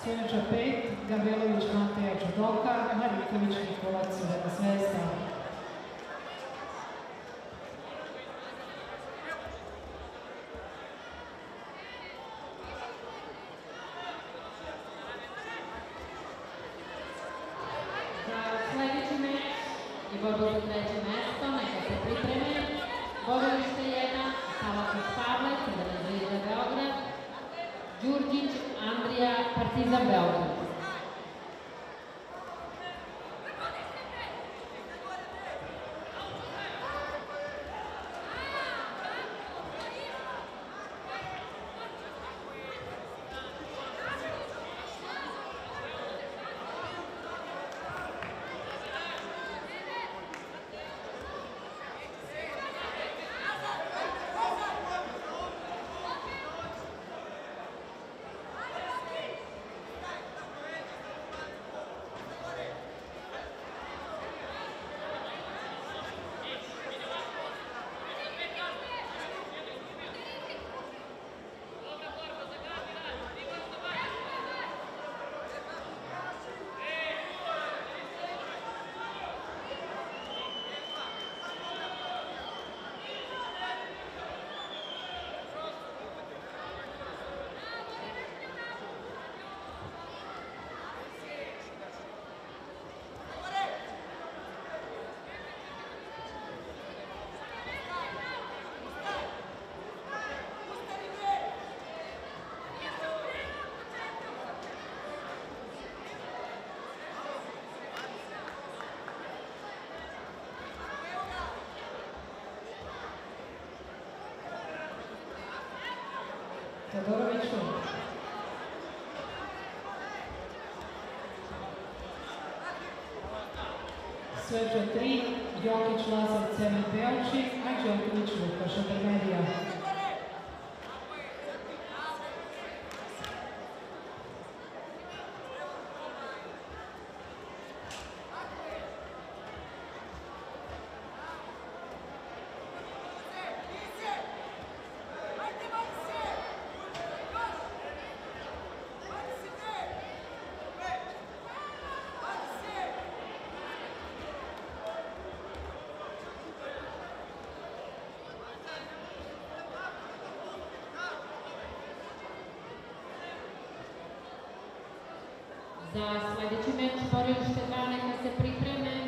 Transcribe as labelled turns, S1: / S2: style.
S1: Sljedeća 5, Gabelović Mateja Čudoka, Mariković Nikola Crvena Zvezda.
S2: Sljedeći meč i borbu za treće mesto, neka se pripreme. Bogovište 1, Salaković Pavle, Crvena Zvezda Beograd, Đurđić Andrija, Partizan Beograd.
S1: Todoroviću. Sljedeća 3, Jokić Lazar Cemen Beoči, a Đoković Luka Šatermedija.
S2: Za sljedeći meč Borište 2 neka se pripreme